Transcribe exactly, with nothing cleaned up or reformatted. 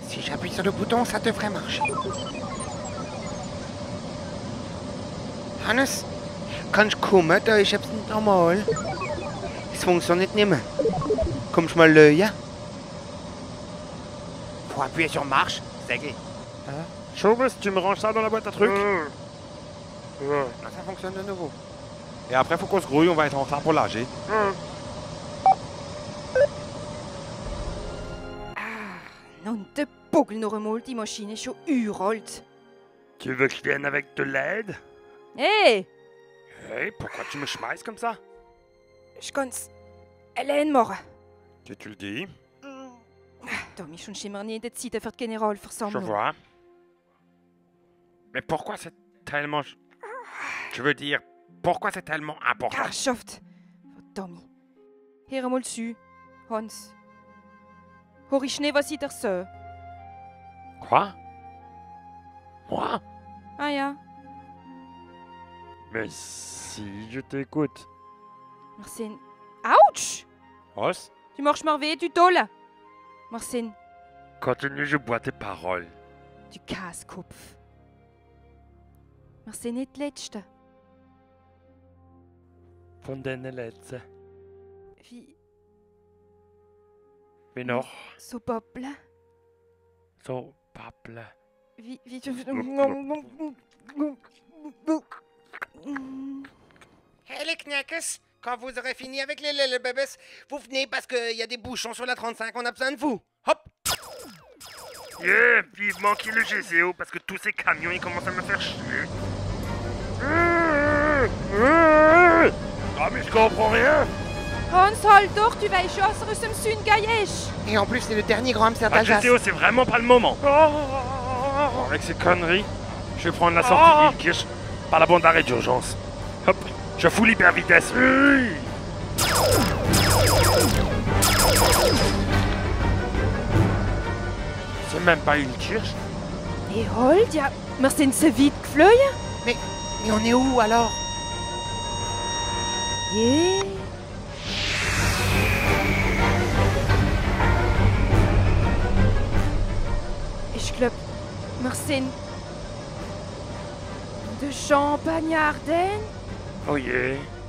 Si j'appuie sur le bouton, ça devrait marcher. Hannes, kannst du kommen? Da ist etwas nicht normal. Es funktioniert nicht mehr. Kommst du mal schauen? Faut appuyer sur marche, c'est gay. Hein? Chauves, tu me ranges ça dans la boîte à trucs? Mmh. Mmh. Ça fonctionne de nouveau. Et après, faut qu'on se grouille, on va être en retard pour l'A G. Mmh. Non, de Pogel noch einmal, die Maschine ist schon uralt. Tu veux que je vienne avec de l'aide? Hey, Hey, pourquoi tu me schmeißt comme ça? ich kann's allein machen. Si tu le dis, Tommy, schon schimmer nie in der Zeit für die je Generalversammlung. vois. Mais pourquoi c'est tellement... Je veux dire, pourquoi c'est tellement important? Herrschaft! Tommy. Hör einmal zu, Hans. Hör ich nicht, was ich dir sage? Quoi? Moi? Ah ja, Mais si je t'écoute. wir sind... Autsch! Os, Du machst mir weh, du Dolle! Wir sind... continue, je bois tes paroles. Du Käskopf. Wir sind nicht die Letzten. Von deine Letzte. Wie... Wie noch? so babbeln. So, Papple. Wie... wie du... Hey les knackers, quand vous aurez fini avec les Lele Bébés, vous venez parce qu'il y a des bouchons sur la trente-cinq, on a besoin de vous. Hop! Yeah, vivement qu'il y ait le G C O parce que tous ces camions ils commencent à me faire chier. Ah mais je comprends rien. Hans, halt doch, tu weißt schon, was er aus dem Süden gegangen ist. Et en plus, c'est le dernier grand hamster Ah, G d'Alsace. C O c'est vraiment pas le moment. Bon, avec ces conneries, je vais prendre la sortie Ilkirch par la bande d'arrêt d'urgence. Hop, je fous l'hyper vitesse. C'est même pas une kirche. Hey, halt, ja, wir sind so weit geflogen. Mais, mais on est où alors? Yeah. Ich glaub, wir sind... de Champagne-Ardenne. Oh yeah.